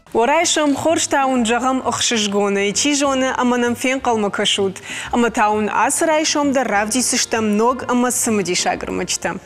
ورايشم خورش تاون جغم اخشش گونه چی جونه اما نمفین قلم کشود اما تاون آس رايشم در رفتی سشتم نوگ اما سمدی شاگر مجتم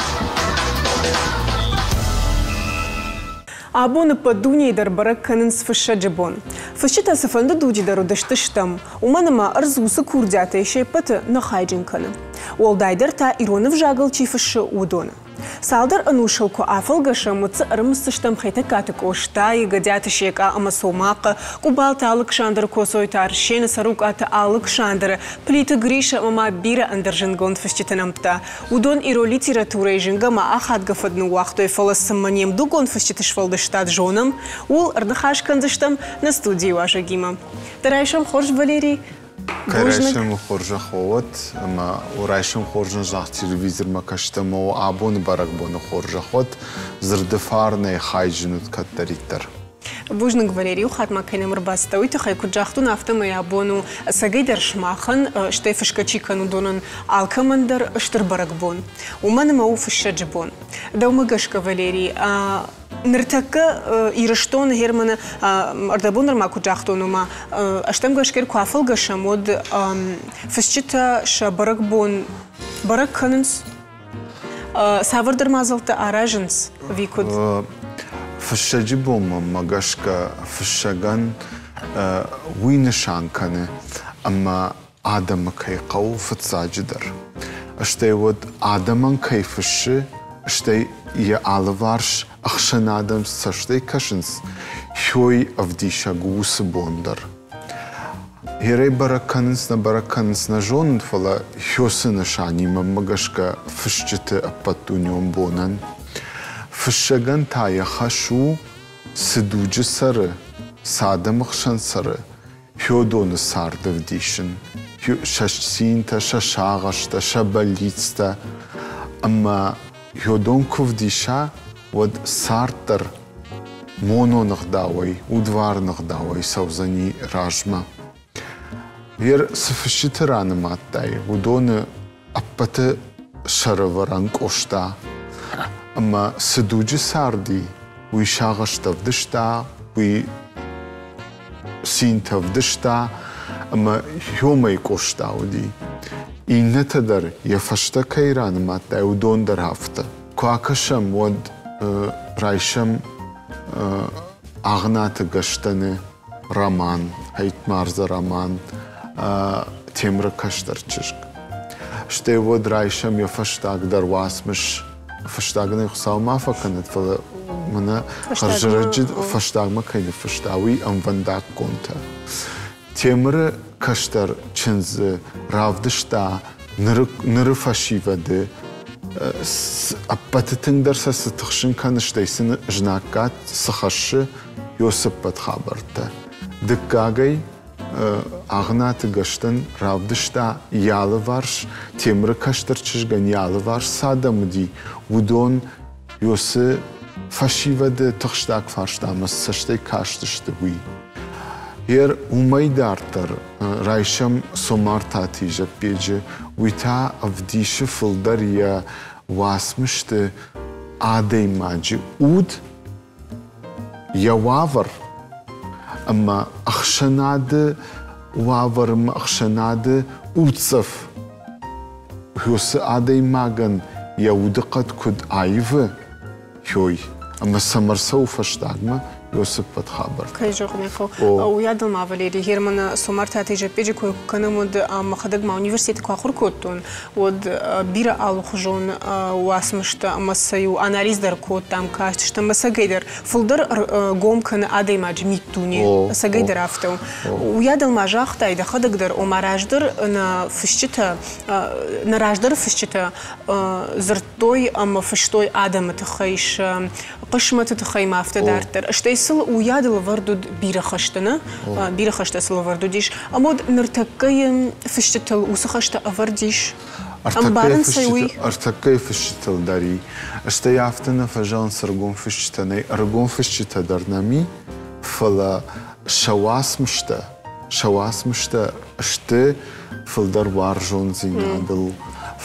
Абон падуни дар баракканын сфышша джабон. Фышчита сафанда дуди дару даштыштам. Уманама арзусы курдята еше паты на хайджинканы. Уолдайдар та иронов жагал чи фышша удона. Салдар анушалку афалгаша мыцы арымсыштам хайта катык ошта и гадята шека ама сомака, кубалта Александр косойтар, шена сарук ата Александр, плита Гриша мама бира андержингон фышчитанамта. Удон иро литература ижинга ма ахат гафадну вахтой фаласамманем дугон фышчитышвалдыштат жонам, ул ардахашканзыштам на студию ажагима. Тарайшам хорж Валерий. Карайшам хоржа ховат, ама урайшам хоржа жах телевизор макаштам о абон баракбон хоржа хот, зрдефарне хайджинут каттариттар. Бужныг Валерий ухатма кенемр баста уйты хайку жахтун автома и абону сагайдар шмахан, штай фышкачикану донан алкамандар штыр баракбон. Уманама у фышаджбон. Да умагашка Валерий, ныртакка ирыштон германа ардабондар маку жахтонума аштам гашкер куафал гашамод фышчита ша баракбон баракканынс савардар мазалта аражынс викуд фышаджбом магашка фышаган винышанканы ама адама кайқау фыцаджидар аштай вот адаман кайфышы аштай я алварш ахшан адам саштай кашинс хой авдиша гус бондар Херей баракканс на жон фала хёсына шанима магашка фышчыты апатуньон бонан фышаган тая хашу сыдуджы сары садамахшан сары хёдоны сардыв дишин шашсинта шашагашта шабалицта ама хёдон ковдиша вот сартер моно нагдавай удвар нагдавай савзани ражма вер сфшитераны маттай удоны аппаты шараваран кошта ама сыдуджи сарди уи шагаштавдышта уи синтавдышта ама хёмай кошта уди иннетадар яфашта кайраны маттай удон дар хафта куакашам вот райшам агнаты гаштаны роман хайтмарза роман темра каштарчышк штай вот райшам яфаштаг дар васмыш фаштагны хсалма факанат фала мана харжараджид фаштагма кайны фаштави амвандак конта темра каштар чынз равдышта ныры фашивады аппатытыңдар сасы тұқшын каныштайсыны жнаккат сахашы Йосиппат хабарта. Дыккагай ағнаты гаштын равдышта ялы варш, темры каштырчышган ялы варш садамыди. Удон Йосы фашивады тұқштак фарштамыз саштай каштышты буй. Ер умайдартар райшам сомар татижа педжи уйта авдиши фылдар я васмышты адей маджи уд я вавар ама ахшанады ваварым ахшанады удсов хюсы адей маган я удықат куд айвы хёй ама самарсау фаштагма Йосиппат хабар. Кайжок неко. Уядал ма Валерий Германа сомарта тежа педжи кой канамуд махадагма университет кахур коттун. Од бира алухжон уасмышта масаю анализ дар кот там кашт что масагайдер. Фулдар гомкан адаймач миттуни сагайдер автом. Уядал ма жахтайда хадагдар омараждар на фышчита на раждар фышчита зртой ама фыштой адам тхайш قشمة تخيم أفتدارتر. أشتيسل ويادل وردود بير خشتنا بير خشتسل وردوديش. أمود نرتقي فشتل وسخشت أفرديش. أرتقي فشتل داري. أشتيافتنا فجان سرقون فشتني أرقون فشتا درنامي فلا شواس مشتا أشتي فلدر وارجون زينادل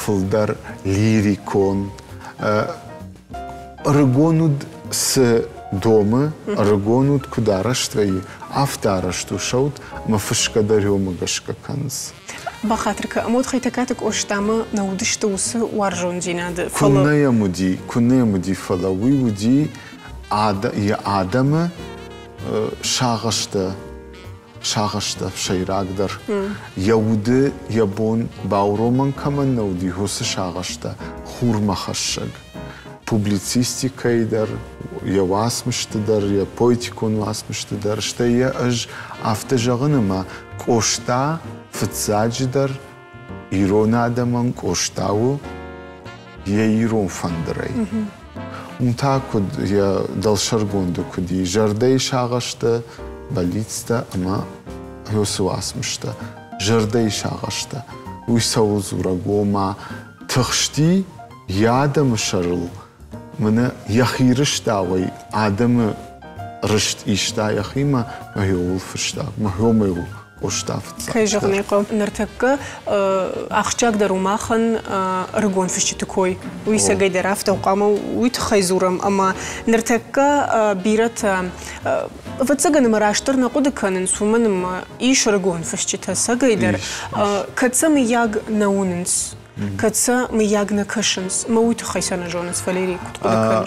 فلدر ليريكون أرقوند س дома, аргонут кудараштваи, автарашту шаут, ма фышкадарю магашка канс. بخاطرك أمود خيتكاتك أشتام نودش توس وارجون جيناد كنا مدي فلاوي ودي يا آدم شاغشته شيراق در يود يبون باورومن كمان نودي هوس شاغشته خور مخشق publicistikayı der, ya vasmıştı der, ya poetikon vasmıştı der, işte ya aj aftejağın ama koşta fıtsacı der, iron adamın koştavu, ya iron fandıray. Unta kud ya dalşargondu kudi, jardey şağaştı, balitsta ama yosu vasmıştı, jardey şağaştı, uysavu zura goma, tıxşti, ya adamı şarıl, منه يخيرش داوي آدم رشت إشتا يخيما ما هو الفشتا ما هو وشتافت. كي جغنيقو نرتك أخشاك درو ماخن رجون فشتكوي ويسا جاي درافت وقامو ويتخيزورم أما نرتك بيرت فتسجن مراشتر نقود كانن سومن ما إيش رجون فشتها سجايدر كتسم ياج نوننس كتسا مياغنا كشنس موت خيسانا جونس فاليري كنت كنش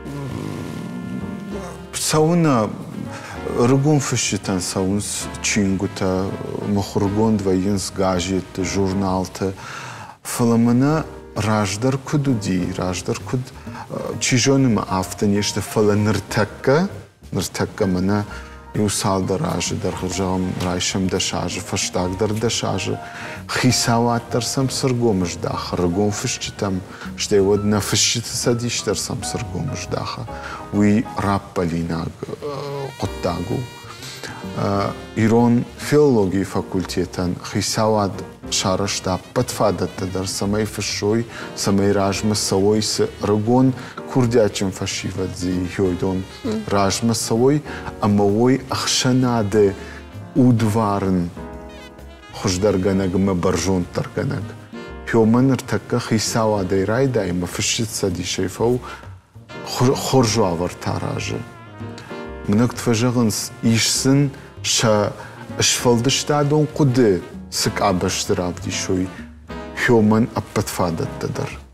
سونا رجون فشتان سونس تشينغوتا مخرجون دوينس غاجيت جورنالت فلمنا راجدر كدودي راجدر كد تشيجون ما افتن يشت فلا نرتكا منا يوصل دراجة در خرجام رايشم دشاجة فشتاق در دشاجة خيساوات درسم سرقومش داخل رقوم فشتم شتي ودنا فشت سديش درسم سرقومش داخل وي رابالينا قطاقو إيرون فيولوجي فاكولتيتان خيساوات شارشتا بتفادت در سماي فشوي سماي راجم سوي رقون كردياتشم فشيفت زي هيودون راجم سوي أما وي أخشنا ده udvarın hoşdarganag mı barjun targanag. Hyoman ertakka xisava deyray daima fışit sadi şeyfav xorju avar tarajı. Mınak tfajağın işsin şa şfaldıştadon kudu sık abaştıravdi şoy. Hyoman appatfadat tadar.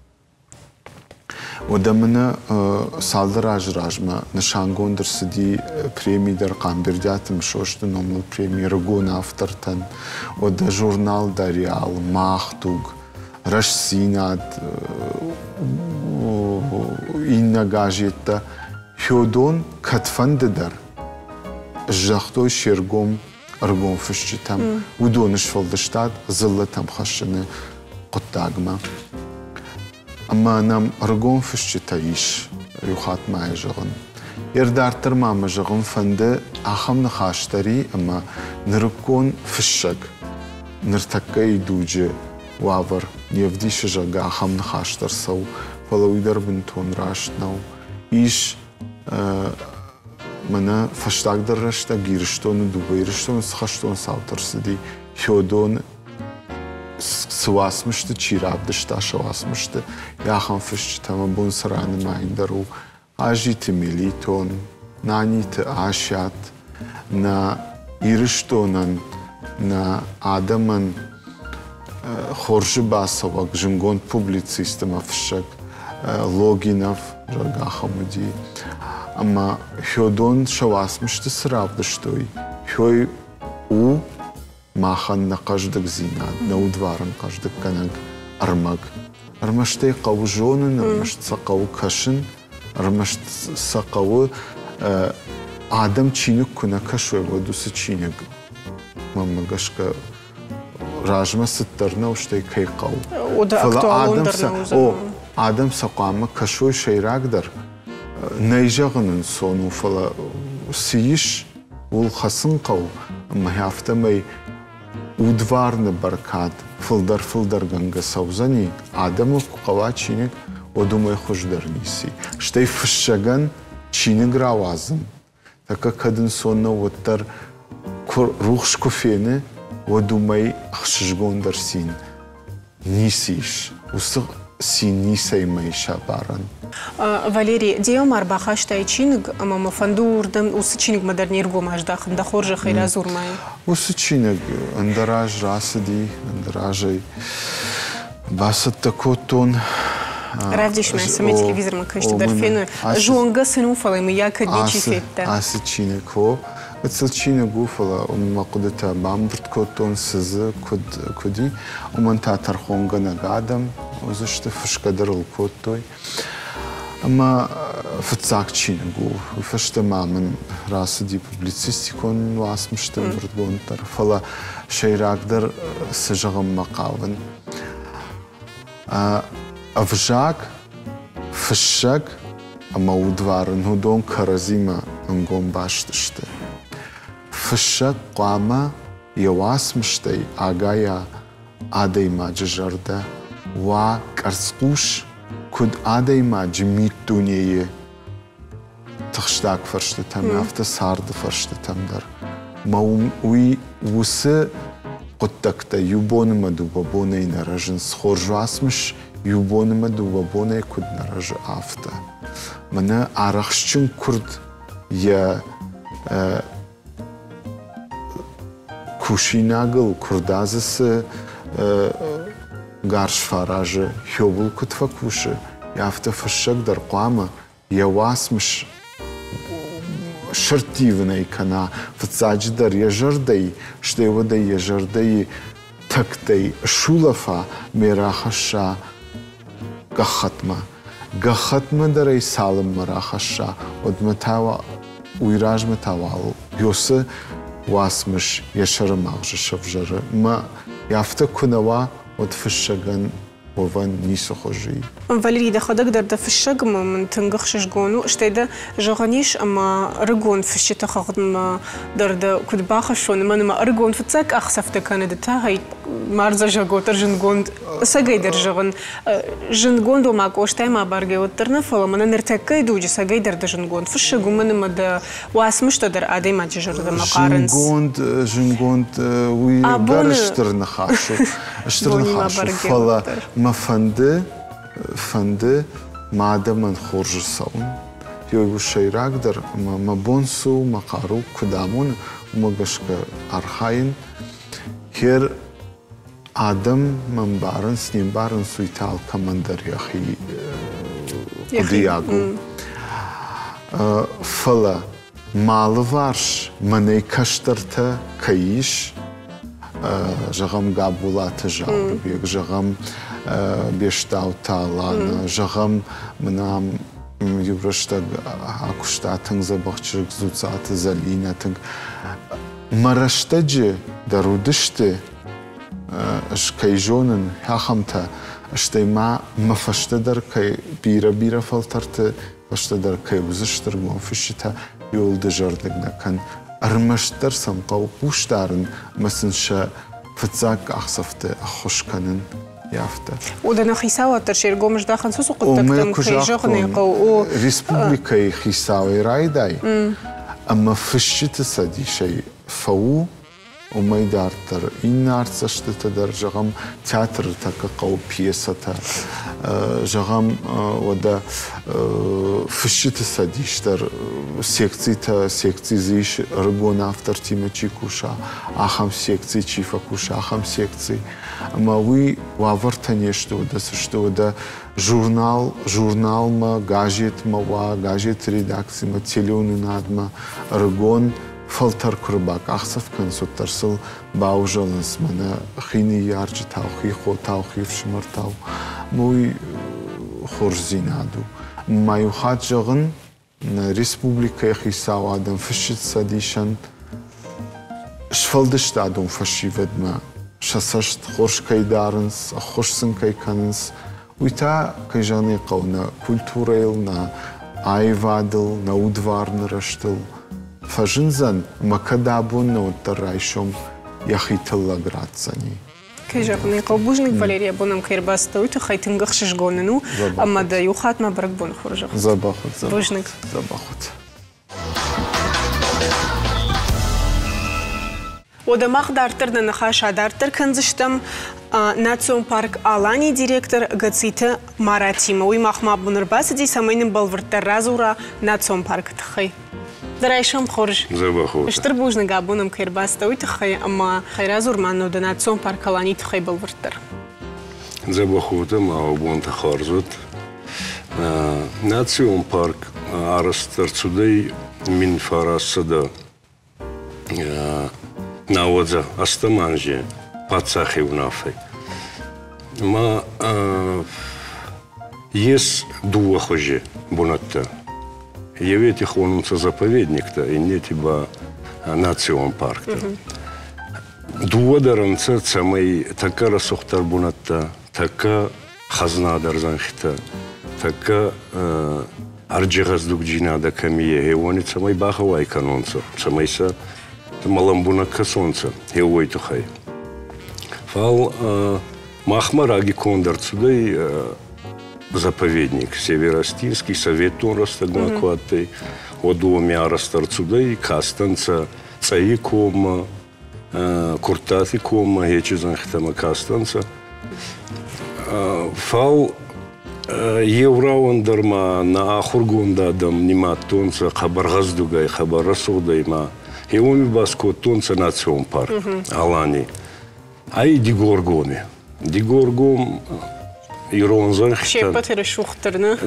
ودمنا سالدر راجما نشانگون در سدی پریمی در قامبردیات مشوشت نومل پریمی رگون افترتن و در جورنال دریال ماختوگ رش سیناد این نگاجیتا هیودون کتفند در جختوی شرگوم رگون فشتم و دونش فلدشتاد زلتم خشنه قطعگما أما نام رجون فيش تعيش يخاط معي جغن يردارتر ما مجغن فند أخم نخاشتري أما نركون فيشك نرتكي دوجة وافر يفديش جغا أخم نخاشتر سو فلو يدر بنتون راشتناو إيش منا فشتاق در رشتا گيرشتون دوبيرشتون سخشتون ساوتر سدي هيودون سواسمشت چیراب داشته شواسمشت یا خان فشت تمام بون سران ماین درو آجیت میلیتون نانیت آشیات نا ایرشتونن نا آدمن خورج باسوق جنگون پوبلیسیست مفشک لوگینف جگا خمودی اما هیودون شواسمشت سراب داشتوی هیوی او ماخن نقشدك زينات نودوارن قشدك كنك أرمق أرمشتي قو جونن أرمشت سقو كشن أرمشت سقو آدم چينك كنا كشوي ودوس چينك ماما قشك راجمة سترنا وشتي كي قو فلا آدم سقامة كشوي شيراك در نيجغنن صونو فلا سيش والخصن قو أما هافتمي udvarne barkat fıldar ganga savzani adamı kuqava çinik o dumay hoşdarnisi işte fışşagan çinik ravazım taka kadın sonra vottar ruh şkufeni o dumay xşjgon dersin nisiş usı سینی سیمیشه بارن. Валерий, диомар бахаштай чинг, мама фандурдам, усичинг модерниргу маждах, да хоржа хайразурмай. Усичинг, андараж расади, андаражай, басат такотон. Равдиш ме сами телевизор ма къщи дърфено. Жуанга се нуфала ми яка дичи фетта. Аз чинг хо. Отсълчина гуфала, мақудата бамбрт котон съза коди, уманта тархонга нагадам, защо фъшкадърл котой. Ама фъцак чина гу, фъща маман расади публицистикон, аз мъщам върдгонтар, фала шайрагдър съжагам мақаван. Авжак, фъшак, ама удваран, худон каразима ангон баштаща. Фъшак қама явас мъщай агая адай маджарда, ва карскуш куд адай маджи миттуние. Тъхштак фърщатам, афта сарда фърщатам дар. Ма уи усы قطكتا يوبون ما دوبابوني نرجن سخورج واسمش يوبون ما دوبابوني كود نرج آفتا منا عرخشن كرد يا كوشيناغل كردازس غارش فراج يوبل كود فكوش يافتا فشك در قامة يا واسمش شرطيوني كنا فتساجدر يجردي شتيودي يجردي تكتي شولفا مراخشا قختما دري سالم مراخشا ودمتاوا ويراج متاوال يوسى واسمش يشر مغج شفجر ما يافتا كنوا ودفشغن وفن نيسو خجي. Валерий, да ходак дар да фишаг ман тынгахшиш гону, штайда жаганиш ама рыгон фишита хагдма дар да кудбахашон ман ма рыгон фицак ахсафта канадата хай марза жаготар жингонд сагай дар жаган жингонд ма коштай ма барге оттерна фала ман нертакай дуji сагай дар да жингонд фишагу ман ма да васмышта дар адай ма жажарда мақарынс. Жингонд уи гарштыр нахашу. Штыр нахашу фала ма فنده ماده من خورج ساون یو شیراک در مبونسو مقارو کدامون مگشک ارخاین هر آدم من بارنس نیم بارنسو ایتال کمندر یخی دیاگو فلا مالوارش منی کشترته کیش جغم قابولات جاور بیگ جغم بيشتاو تالان جغم منام يبرشتاق اكشتاتن زبخشرق زوزات زليناتن مرشتاجي درودشتي اشكيجونن حاخمتا اشتي ما مفشتدر كي بيرا فلترت فشتدر كي وزشتر مفشتا يول دجردق كان ارمشتر سمقاو بوشتارن مسنشا فتزاك اخصفت اخوش كانن يافتا. ودنا خيساوة ترشير قومش داخل سوسو قطكتم خيجغني قو ريسبوبليكا خيساوي رايداي اما فشت سدي شيء فو وما يدارتر إن أرتشت جغم تياتر تكقو بيسة جغم ودا فشت سديشتر سيكتي زيش رجون أفتر تيمة كوشا أخم سيكتي تشيفا كوشا أخم سيكتي أما وي وافرتنيشت ودا سشت ودا журнал ما газет ما газет редакция ما телевизионный надма رجون فلتر كرباك أخصف كان سترسل باوجلنس منا خيني يارج تاوخي خو تاوخي فشمر تاو موي خورزين هادو ما يخات جغن ريسبوبليكا خيساو آدم فشت ساديشن شفلدش تادم فشي ودما شسشت خوش كي دارنس خوش سن كي كاننس ويتا كي جاني قونا كولتوريل نا آيوادل نا ودوار نرشتل فجنزن مكدابون نوترايشوم يخيتلا غراتساني كيجاقني قوبوجنك فاليريا بونم كيرباستوي تخيتن غخشش غوننو اما دا يوخات ما برك بون خرجخ زباخت بوجنك زباخت ودماغ دارتر نخاش دارتر كنزشتم Национ парк Алани директор Гацита Маратима. Уй махмаб бунырбасыди самайным балвыртар разура национ парк тхай. Дарайшам хорж. Забахот. Штыр бужны габуным кирбаста уй тхай, ама хайразур манно да национ парк Алани тхай балвыртар. Забахота маабун тхарзут. Национ парк арастар цудей мин фарасада наводза астаманже пацахи унафай. Ма ес дуа хоже бунатта. Евети хонумца заповедник-то, и не тиба национ парк-то. Дуа даранца цамай така расохтар бунатта, така хазнадар занхита, така арджигаздук джинада камие, хевони цамай бахавай канонца, цамайса маламбунакка сонца, хевой тухай. Фал махмараги кондарцудай заповедник Северостинский, Советон растагмакуатей, одуоми арастарцудай, Кастанца, Цаикома, Куртатикома, Гечизанхтама Кастанца. Фал Еврауандарма на Ахургундадам Ниматонца, Хабаргаздугай, Хабарасудайма, Еоми Баскотонца национ парк, Алани. Ай Дигоргоне. Дигоргом Иронзанхтан. Шепатер шухтерна.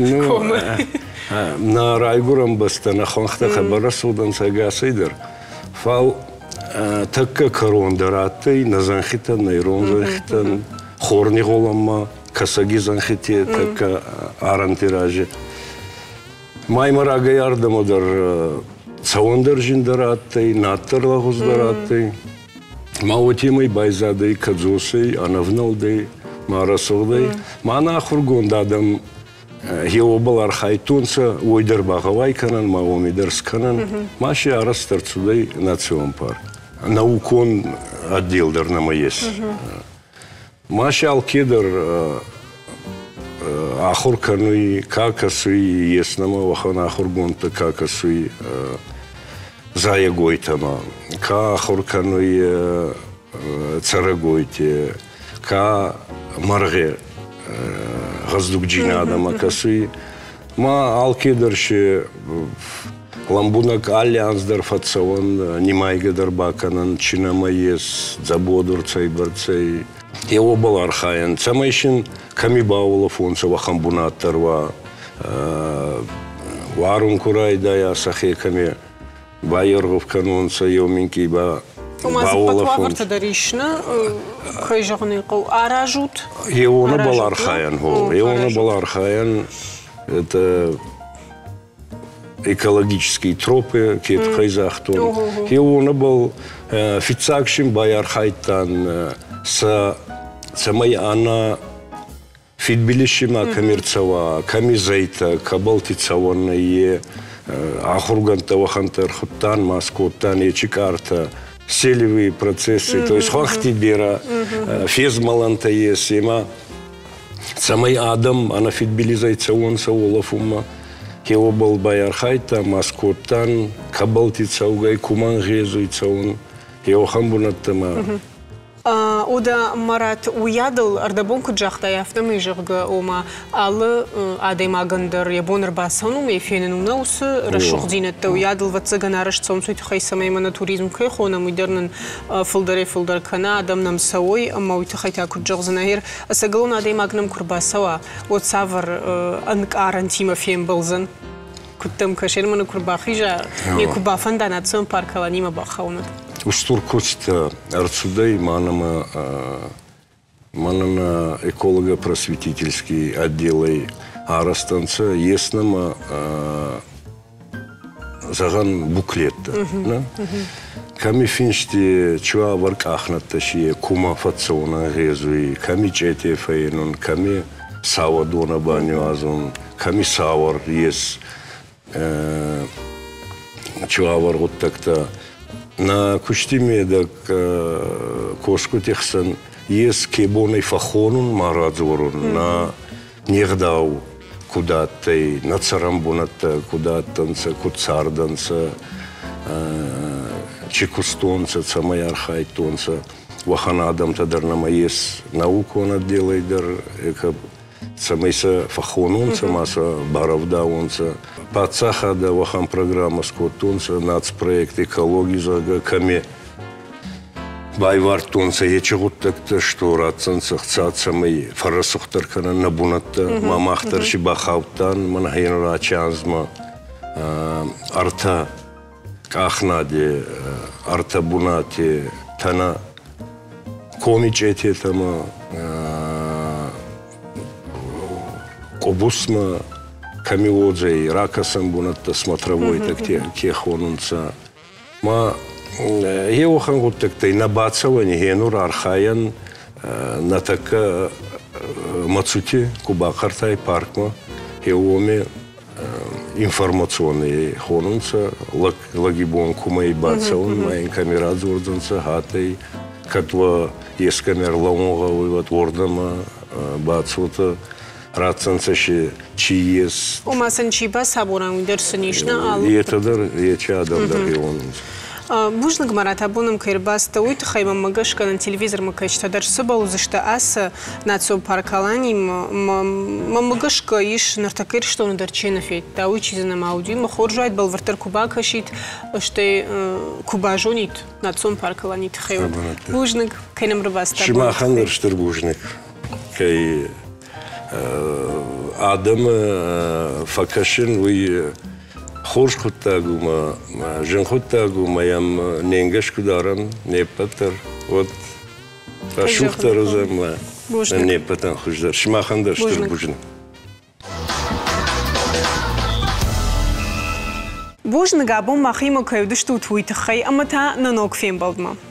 На Райгурам бастана ханхта Хабарасудан Сагасайдер. Фал така корондаратей на Занхитан, на Иронзанхтан, Хорни Голама, Касаги Занхите, така Арантиражи. Маймарага ярдамодар Цаундер Жиндаратей, Наттарлагуздаратей. Маотимай Байзадей, Кадзосей, Анавналдей, Марасовдей. Мана Ахургондадам Геобал Архайтунца, Уйдер Багавайканан, Маомидерсканан, Маши Арастарцудей национ парк. Наукон отделдер на маес. Маши Алкедер Ахуркануи, Какасуи, Еснама, Вахана Ахургонта, Какасуи, Заягойтама, Ка Ахуркануи, Царагойте, Ка Марге, Газдук Джинадама, Касуи, Ма Алкедерши, Ламбунак Альянс Дарфацаван, Нимайгадар Баканан, Чинамаес, Забодур Цайбарцей, Его был архаен. Цамайшин Камибаула фонца Вахамбунаттарва, Варун Курайдая Сахеками, Байергов канонца Йоминки Баула фонца. Патваварта даришна, хайжагников аражут. Его не был архаен. Его не был архаен. Это экологические тропы, кет хайзахтон. Его не был фицакшим Байархайтан. Самай она фидбилишима коммерцова, камизайта, кабалтицаванные, ахурганта вахантар хуттан, маскоттан, ечикарта, селевые процессы, то есть хахтибера, фезмаланта есима. Самай адам она фидбилизайцаванса олафума, его был байархайта, маскоттан, кабалтицавгай, кумангезуйцаван, его хамбунаттама. Ода Марат уядал ардабонку джахта яфтам ижгга ома алы адемагандер ябонер басанум ефенен унаус рашухдинетта уядал вацаган арашцом суть хайсамаймана туризм кайхона мудернен филдер кана адам нам савой амауит хайта куджгзнахир асагалон адемагнам курбасава вот савар анкарантима фем болзан куттам кашермана курбахижа екубафанда национ паркала нима бахаунат Устуркоста Арцудай манама эколого-просветительский отделы Арастанца еснама заган буклетта. Ками финшти чуа варкахнатташие кума фацона резуи, ками чете фейнун, ками савадона банюазун, ками савар ес чуа варготтакта. На куштиме да кошку техсан ес кебоной фахонун марадзворун на нердау куда-то на царамбуната куда-то куцарданца чекустонца цамаярхайтонца Вахан Адам-то дар намаес науку она делает, дар самайса фахонунца, маса баравдаунца. Пацаха да вахан программа скотунца, нацпроект экологии за каме. Байвартунца, ечегут так-то, что рацанца, хцаца мы фарасухтаркана набунатта, мамахтар шибахавтан, манхайн рачанзма, арта кахнаде, арта бунате, тана комичете тама, кобусма, камилоджей, ракасам бунатта, смотровой, так те хонунца. Ма Еохан вот так-то и набацавани генур архаян на така мацути кубакартай паркма еоме информационные хонунца лагибон кумай бацаван майн камерад ворданца хатай катва ес камер лаунга вывод вордама бацавата рацанца чи ес Умасан чиба сабуран дерсунишна ал. Етадар ечадар дар еонунца. Бужнаг Марат абунам кайрбаста уйт хайма магашка на телевизор макачта дар сыбау зашта аса нацо паркалани магашка иш нартакер что он дарчена фет та уйчизна маудио махоржайт балвартар кубака шит что кубажонит нацо паркалани тхайо бужнаг кайнам рбаста Шимахандер штыр бужнаг кай адам факашин уй Хош хуттагума, жен хуттагума, ям ненгеш кударан, не патер, вот шухтар узамла, не патан хуждар, шмахандар штыр бужны. Бужнага абун махимо кайдышту твитхай, амата на ног фем балдма.